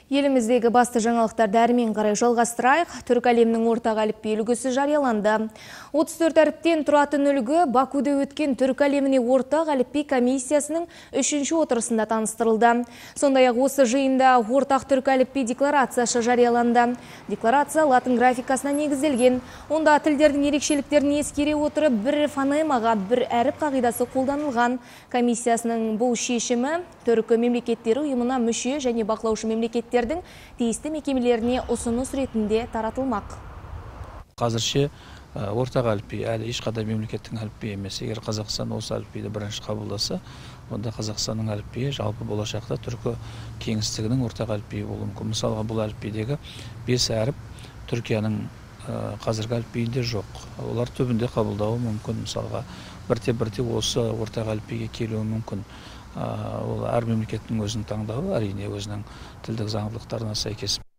Еліміздегі басты жаңалықтарды әрмен қарай жалғастырайық. Түркі әлемінің ортақ әліпби үлгісі жарияланды. 34 әріптен тұратын үлгі Бакуде өткен түркі әлеміне ортақ әліпби комиссиясының 3-ші отырысында таныстырылды. Сондай-ақ осы жиында ортақ түркі әліпби декларациясы жарияланды. Декларация латын графикасына негізделген. Онда тілдердің ерекшеліктерін ескере отырып, бір фонемаға бір әріп қағидасы қолданылған. Комиссиясының бұл шешімі түркі мемлекеттері ұйымына мүше және бақылаушы мемлекеттердің тиісті мекемелеріне ұсыныс ретінде таратылмақ. Қазірше ортақ әліпби әлі ешқандай мемлекеттің әліпбиі емес. Егер Қазақстан осы әліпбиді бірінші қабылдаса, онда Қазақстанның әліпбиі жалпы болашақта түркі кеңістігінің ортақ әліпбиі болуы мүмкін. Мысалға, бұл әліпбидегі 5 әріп Түркияның қазіргі әліпбиінде жоқ. Олар түбінде қабылдауы мүмкін. Мысалға, бірте-бірте осы ортақ әліпбиге келуі мүмкін. Ол әр мемлекеттің өзінің таңдауы, әрине өзінің тілдік заңдылықтарына сәйкес.